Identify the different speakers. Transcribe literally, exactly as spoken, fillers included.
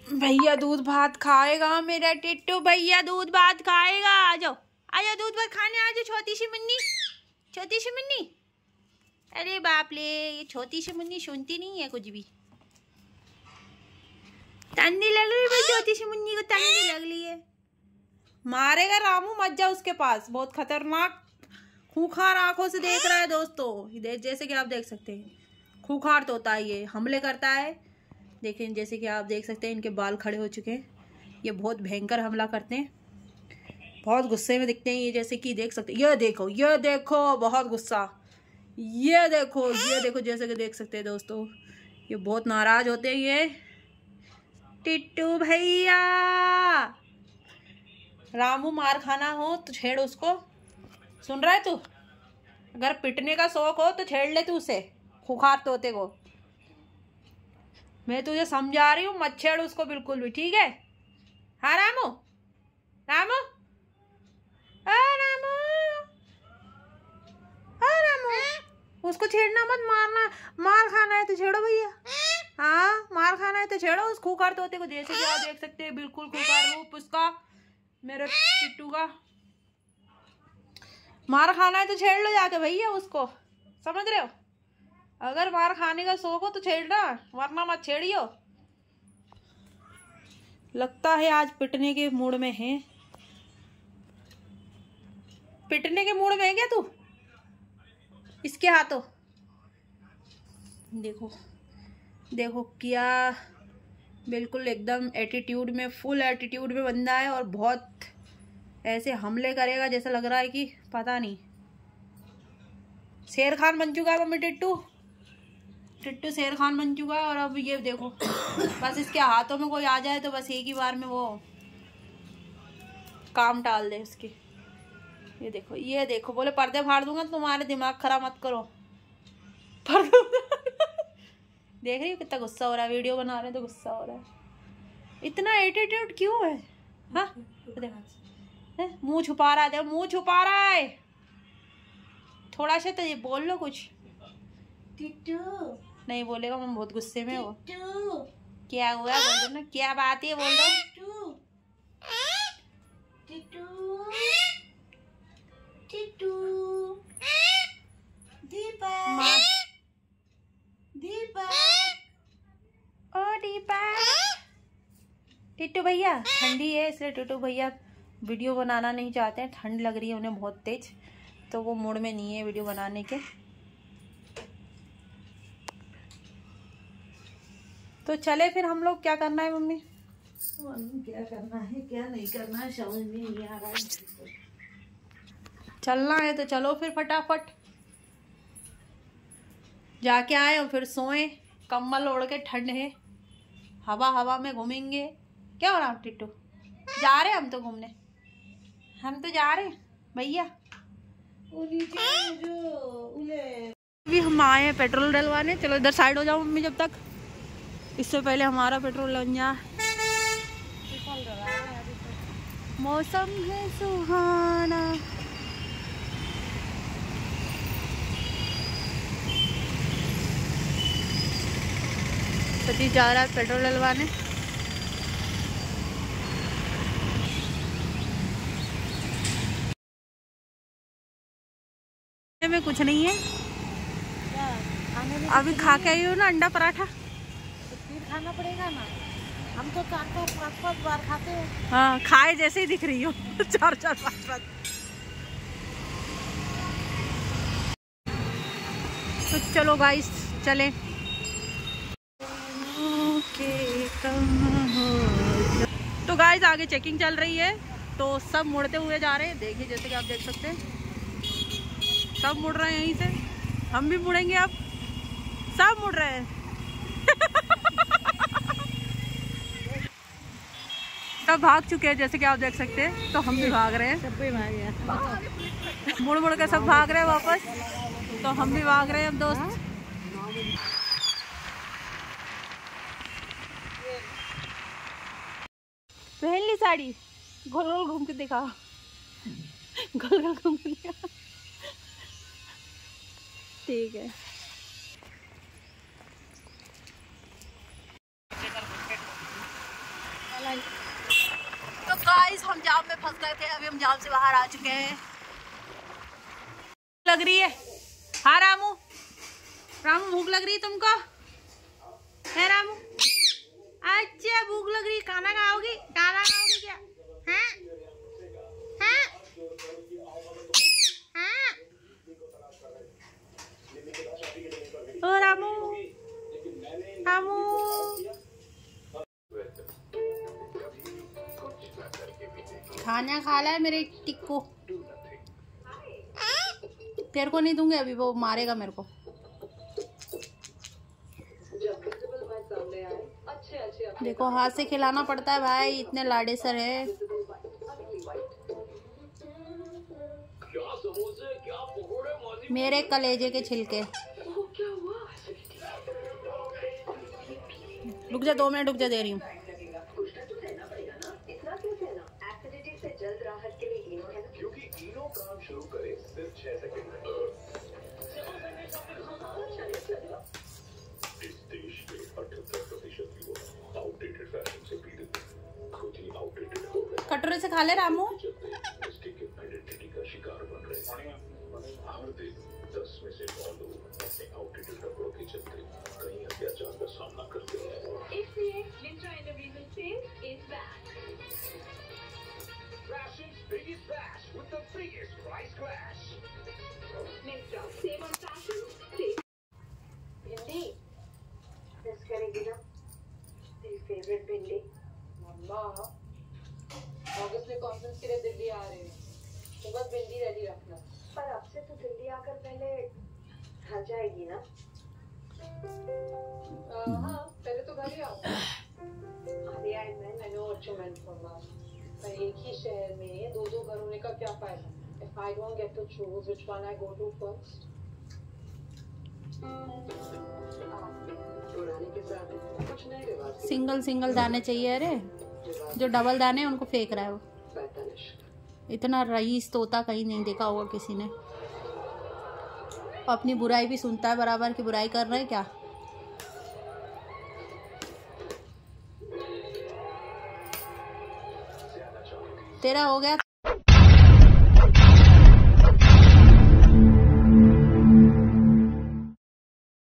Speaker 1: भैया दूध भात खाएगा मेरा टिट्टू, भैया दूध भात खाएगा। आ जाओ आ जाओ दूध भात खाने आ जाओ। छोटी सी मुन्नी, छोटी सी मुन्नी। अरे बाप ले, ये छोटी सी मुन्नी सुनती नहीं है कुछ भी। ठंडी लग रही है छोटी सी मुन्नी को, ठंडी लग रही है। मारेगा रामू, मत जाओ उसके पास, बहुत खतरनाक खूंखार आंखों से देख रहा है दोस्तों। जैसे कि आप देख सकते हैं खूंखार तोता है, ये हमले करता है। देखें जैसे कि आप देख सकते हैं इनके बाल खड़े हो चुके हैं। ये बहुत भयंकर हमला करते हैं, बहुत गुस्से में दिखते हैं ये। जैसे कि देख सकते हैं, ये देखो ये देखो बहुत गुस्सा, ये देखो ये देखो जैसे कि देख सकते हैं दोस्तों, ये बहुत नाराज होते हैं ये। टिट्टू भैया, रामू मार खाना हो तो छेड़ उसको, सुन रहा है तू? अगर पिटने का शौक हो तो छेड़ ले तू उसे, खुखार तोते को। मैं तुझे समझा रही हूँ, मत छेड़ उसको बिल्कुल भी, ठीक है? हाँ रामू, रामू, आ रामू, आ रामू, उसको छेड़ना मत, मारना, मार खाना है तो छेड़ो भैया। हाँ मार खाना है तो छेड़ो उस खुखार तोते को। जैसे कि आप देख सकते हैं बिल्कुल खुखार रूप उसका, मेरे टिट्टू का। मार खाना है तो छेड़ लो जाके भैया उसको, समझ रहे हो? अगर मार खाने का शौक हो तो छेड़ना, वरना मत छेड़ियो। लगता है आज पिटने के मूड में है। पिटने के मूड में है क्या तू? इसके हाथों देखो देखो क्या, बिल्कुल एकदम एटीट्यूड में, फुल एटीट्यूड में बंदा है। और बहुत ऐसे हमले करेगा जैसा लग रहा है कि पता नहीं। शेर खान बन चुका है मम्मी टिट्टू, टिट्टू शेर खान बन चुका है। और अब ये देखो बस इसके हाथों में कोई आ जाए तो बस एक ही बार में वो काम टाल दे उसके। ये देखो ये देखो, बोले पर्दे फाड़ दूंगा, तुम्हारे दिमाग खराब मत करो। पर्दे देख रही हो कितना गुस्सा हो रहा है, वीडियो बना रहे हैं तो गुस्सा हो रहा है। इतना एटीट्यूड क्यों है? हाँ मुंह छुपा रहा है, मुंह छुपा रहा है। थोड़ा सा तो ये बोल लो कुछ। टिट्टू नहीं बोलेगा, मैं बहुत गुस्से में। वो क्या हुआ बोल दो ना, क्या बात है बोल दो। टिट्टू टिट्टू दीपक, दीपक, ओ दीपक। टिट्टू भैया ठंडी है इसलिए टिट्टू भैया वीडियो बनाना नहीं चाहते हैं, ठंड लग रही है उन्हें बहुत तेज, तो वो मूड में नहीं है वीडियो बनाने के। तो चले फिर हम लोग, क्या करना है मम्मी?
Speaker 2: क्या करना है क्या नहीं करना है समझ में नहीं आ रहा है।
Speaker 1: चलना है तो चलो फिर फटाफट जाके आए और फिर सोए, कम्बल ओढ़ के, ठंड है, हवा हवा में घूमेंगे। क्या हो रहा है टिट्टू? जा रहे हम तो घूमने, हम तो जा रहे भैया। अभी हम आए हैं पेट्रोल डलवाने। चलो इधर साइड हो जाओ मम्मी जब तक, इससे पहले हमारा पेट्रोल डल जाए। मौसम है सुहाना, सतीश जा रहा है पेट्रोल डलवाने। में कुछ नहीं है, अभी खा के आई हो ना अंडा पराठा,
Speaker 2: तो फिर खाना पड़ेगा ना। हम तो चार चार पाँच पाँच बार खाते हैं।
Speaker 1: हाँ खाए जैसे ही दिख रही हो चार चार पाँच पाँच। तो चलो गाइस चले। तो गाइस आगे चेकिंग चल रही है तो सब मुड़ते हुए जा रहे हैं। देखिए जैसे कि आप देख सकते हैं सब मुड़ रहे हैं यहीं से, हम भी मुड़ेंगे अब, सब मुड़ रहे हैं सब भाग चुके हैं जैसे कि आप देख सकते हैं, तो हम भी भाग रहे हैं।
Speaker 2: सब भी भाग गया,
Speaker 1: मुड़ मुड़ के सब भाग रहे हैं वापस, तो हम भी भाग रहे हैं अब दोस्त। पहन ली साड़ी, गोल गोल घूम के दिखा, गोल गोल घूम के दिखा। ठीक है गाइस हम जाम में फंस गए थे, अभी हम जाम से बाहर आ चुके हैं। लग रही है। हाँ रामू, रामू भूख लग रही है तुमको? है रामू? अच्छा भूख लग रही है, खाना खाओगी? खाना खाओगी क्या? हाँ हाँ हाँ। ओ रामू, रामू खाना खा ला है मेरे टिक्को। तेरे को नहीं दूंगी अभी, वो मारेगा मेरे को। देखो हाथ से खिलाना पड़ता है भाई, इतने लाडे सर है। मेरे कलेजे के छिलके। रुक जा दो मिनट, रुक जा, दे रही हूँ। शुरू करें सिर्फ छह सेकंड में। इस देश के अठहत्तर प्रतिशत युवा आउटडेटेड फैशन से पीड़ित खुद ही आउटडेटेड हो गए। कटोरे से खा ले रामू। आइडेंटिटी का शिकार बन रहे हैं। हर दिन दस में से नौ लोग अपने आउटडेटेड कपड़ों के चलते कई अत्याचार का सामना करते हैं। इसलिए Myntra individual sale is back. Fashion's biggest bash with the biggest price crash. Mintra, save on fashion, save. भिंडी, मिस करेगी ना? तेरी फेवरेट भिंडी। मम्मा, अगस्त में कॉन्फ्रेंस के लिए दिल्ली आ रहे हैं। तो बस भिंडी रेडी रखना। पर अब से तो दिल्ली आकर पहले घर जाएगी ना? हाँ, पहले तो घर ही आऊँगा। अरे आई मैं I know what you meant मम्मा। पर एक ही शहर में दो दो घर होने का क्या फायदा? If I don't get to choose which one I go to first. Single single दाने चाहिए। अरे जो डबल दाने हैं उनको फेंक रहा है वो। इतना रईस तोता कहीं नहीं देखा होगा किसी ने। अपनी बुराई भी सुनता है, बराबर की बुराई कर रहे हैं क्या? तेरा हो गया।